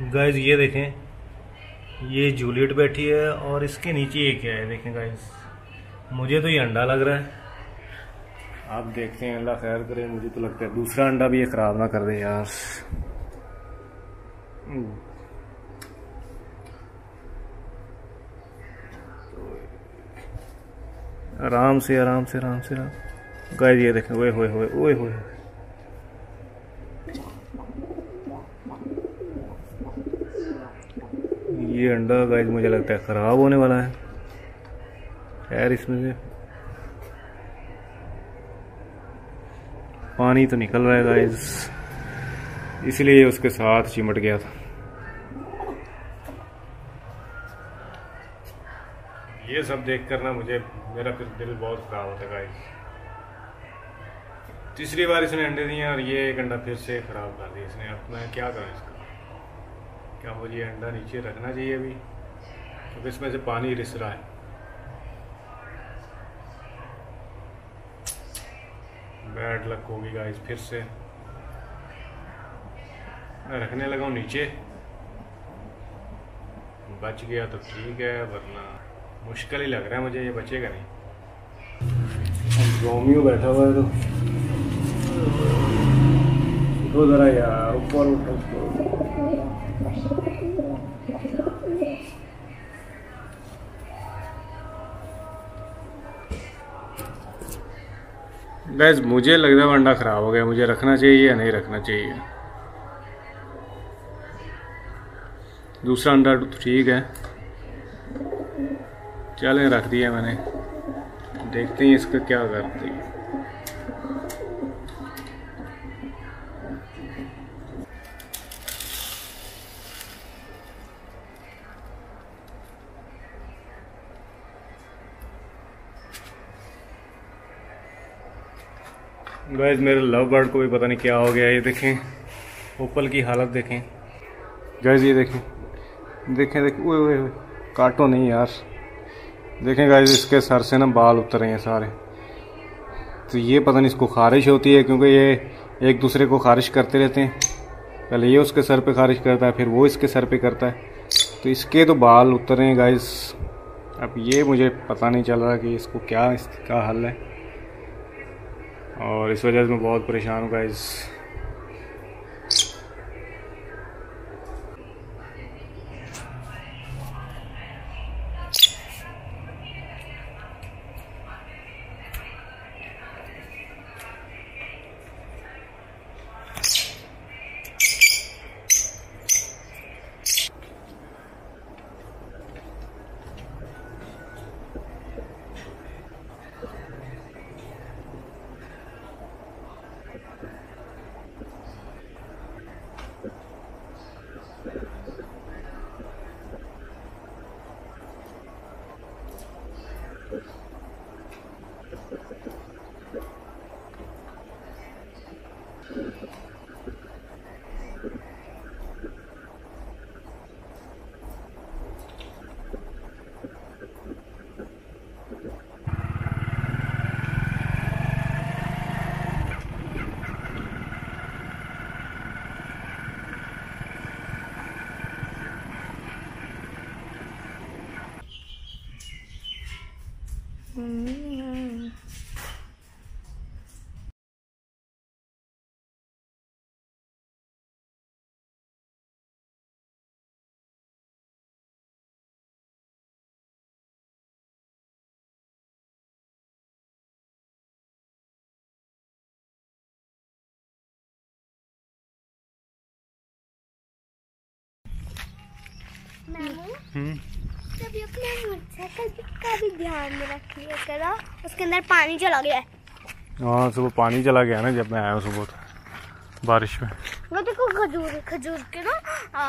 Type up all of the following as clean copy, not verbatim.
Guys ये देखें, ये जूलियट बैठी है और इसके नीचे ये क्या है देखें गाइस। मुझे तो ये अंडा लग रहा है, आप देखते हैं, अल्लाह खैर करे। मुझे तो लगता है दूसरा अंडा भी ये खराब ना कर दे यार। आराम से आराम से आराम से गाइस ये देखें, ओए होए होए ओए होए। ये अंडा गाइस मुझे लगता है खराब होने वाला है यार। इसमें से पानी तो निकल रहा है गाइस, इसलिए ये उसके साथ चिमट गया था। ये सब देख कर ना मेरा फिर दिल बहुत खराब होता है गाइस। तीसरी बार इसने अंडे दिए और ये एक अंडा फिर से खराब कर दिया इसने। अब मैं क्या करूं इसका? क्या मुझे ये अंडा नीचे रखना चाहिए अभी, क्योंकि इसमें से पानी रिस रहा है। बैड लक होगी गाइस, फिर से मैं रखने लगा हूँ नीचे। बच गया तो ठीक है, वरना मुश्किल ही लग रहा है मुझे, ये बचेगा नहीं। रोमियो बैठा हुआ है तो जरा यार ऊपर उठो। गाइस मुझे लग रहा है अंडा खराब हो गया, मुझे रखना चाहिए या नहीं रखना चाहिए। दूसरा अंडा तो ठीक है, चलें रख दिया मैंने, देखते हैं इसका क्या करती है। गाइस मेरे लव बर्ड को भी पता नहीं क्या हो गया। ये देखें ओपल की हालत देखें गाइस, ये देखें देखें देखें, ओए ओए ओए, काटो नहीं यार। देखें गाइस इसके सर से ना बाल उतर रहे हैं सारे। तो ये पता नहीं इसको खारिश होती है, क्योंकि ये एक दूसरे को खारिश करते रहते हैं। पहले ये उसके सर पे खारिश करता है, फिर वो इसके सर पे करता है, तो इसके तो बाल उतर रहे हैं गाइस। अब ये मुझे पता नहीं चल रहा कि इसको क्या इसका हल है, और इस वजह से मैं बहुत परेशान हूँ गाइस। कभी अपने मोटरसाइकिल का भी ध्यान रखिए करा, उसके अंदर पानी चला गया है। हाँ सुबह पानी चला गया ना, जब मैं आया सुबह बारिश में। वो देखो खजूर के ना,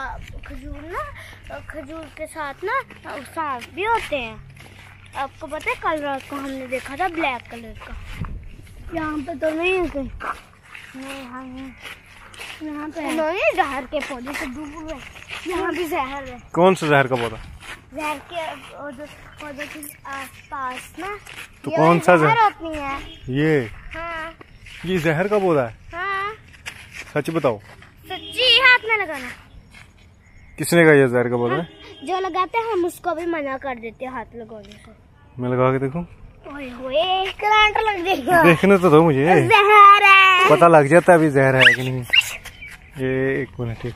खजूर के साथ ना सांप भी होते हैं। आपको पता है कल रात को हमने देखा था ब्लैक कलर का। यहाँ पे तो नहीं है कहीं, नहीं यहाँ पे उन्होंने जहर के पौधे से दूर है, यहाँ भी जहर है। कौन सा जहर का पौधा? जहर के पौधे के पास ना तो कौन सा जहर होती है ये? हाँ ये जहर का पौधा है? हाँ सच बताओ। सच्ची, हाथ में लगाना। किसने कहा ये जहर का पौधा है? जो लगाते हैं हम उसको भी मना कर देते हैं हाथ लगाने से। मैं लगा के देखूं? ओए होए करंट लग जाएगा। देखने तो दो मुझे, जहर है। पता लग जाता है अभी जहर है कि नहीं। ये एक मिनट, ठीक,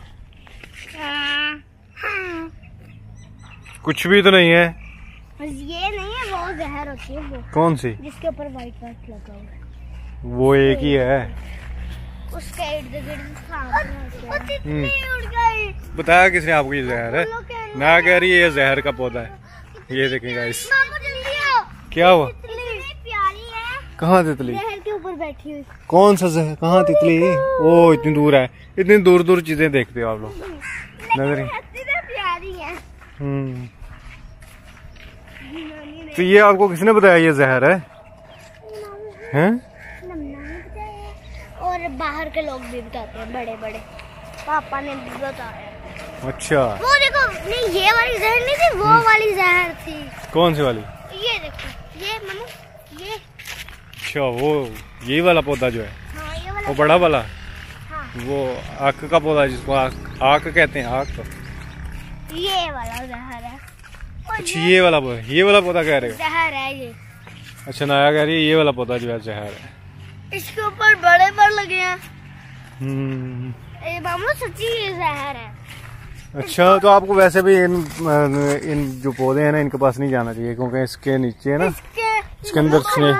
कुछ भी तो नहीं है। ये नहीं है, वो जहर होती है वो। कौन सी? जिसके ऊपर व्हाइट व्हाइट लगा हुआ है वो एक ही है। उसके इर्द गिर्द उड़ गई। बताया किसने आपको ये जहर है? मैं कह रही है ये जहर का पौधा है। ये देखें गाइस, क्या हुआ? प्यारी है। कहाँ तितली? जहर के ऊपर बैठी हुई। कौन सा जहर? कहाँ तितली? ओ इतनी दूर है। इतनी दूर दूर चीजें देखते हो आप लोग। नजर प्यारी है। तो ये आपको किसने बताया ये जहर है? हैं? और बाहर के लोग भी बताते हैं, बड़े बड़े पापा ने भी बताया। अच्छा, वो देखो, नहीं ये वाली जहर नहीं थी, वो वाली जहर थी। कौन सी वाली? ये देखो, ये मम्मी, ये। अच्छा, वो ये वाला पौधा जो है। हाँ, ये वाला। वो बड़ा वाला। हाँ। वो आक का पौधा जिसको आक कहते हैं, आक। ये वाला जहर है। अच्छा, ये वाला पौधा कह रहे हो? जहर है ये। अच्छा, नया कह रही है ये वाला पौधा जो है जहर है। इसके ऊपर बड़े पर लगे हैं। ये मामू सच्ची ये जहर है। अच्छा, तो आपको वैसे भी इन जो पौधे हैं ना, इनके पास नहीं जाना चाहिए, क्योंकि इसके नीचे है ना, इसके अंदर स्नेक।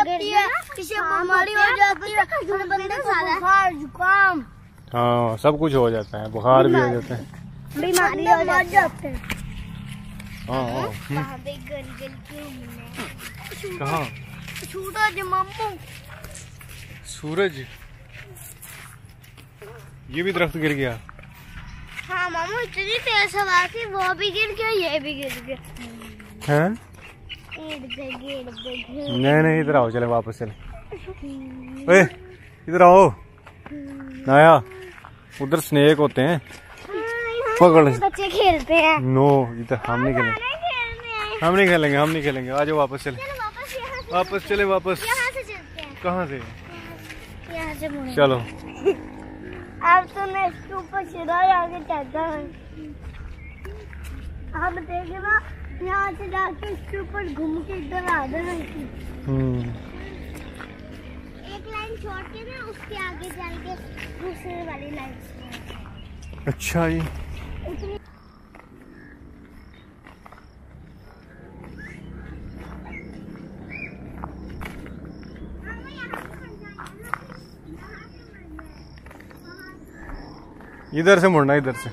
जुकाम, हाँ, सब कुछ हो जाता है, बुखार भी हो जाता है, बीमारी हो जाते हैं। हाँ। कहाँ? सूरज, ये भी दरख्त गिर गया। हाँ मामू, इतनी तेज हवा थी, वो भी गिर गया, ये भी गिर गया। हैं? नहीं, इधर आओ, चले वापस चले। ओए, इधर आओ। नाया, उधर स्नेक होते हैं, पकड़। बच्चे खेलते हैं। नो, इधर हम नहीं खेलेंगे, हम नहीं खेलेंगे। आ जाओ, वापस चले, वापस चले, वापस। यहाँ से चलते हैं। कहाँ से? यहाँ से मुड़े। चलो। अब तो मैं इसके ऊपर सीधा आगे चलता है। आप देखे ना, यहाँ से जाके इसके ऊपर घूम के इधर आ जाना। एक लाइन छोड़ के ना, उसके आगे चल के दूसरी वाली लाइन। अच्छा जी। इधर से मुड़ना, इधर से।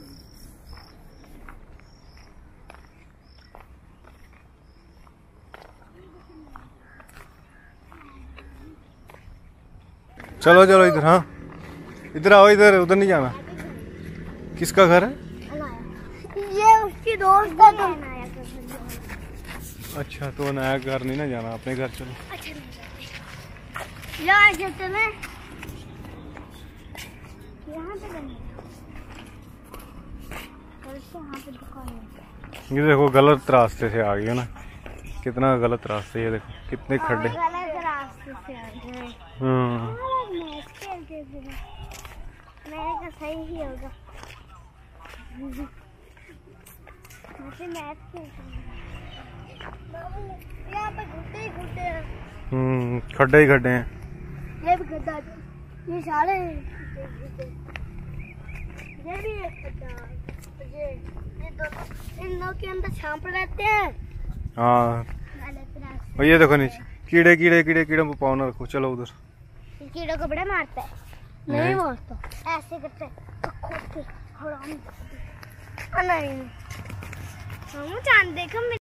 चलो इधर। हाँ, इधर आओ, इधर, उधर नहीं जाना। किसका घर है? ये उसकी दोस्त का घर। अच्छा, तो नया घर नहीं ना जाना, अपने घर चलो। यहाँ चलते हैं। ये देखो, गलत रास्ते से आ गई हो ना, कितना गलत रास्ते। ये देखो कितने खड्डे। गलत रास्ते से आ गए। सही ही होगा। यहाँ पे घुट्टे ही घुट्टे हैं। खड्डे ही खड्डे हैं। ये भी खड्डा, ये सारे, ये भी एक खड्डा, ये दोनों, इन दोनों के अंदर सांप रहते हैं। हाँ, और ये देखो नीचे कीड़े पाँव ना रखो। चलो उधर। कीड़ों को बड़ा मारता है। नहीं मारता, ऐसे करते हैं, नहीं, चांद देखो।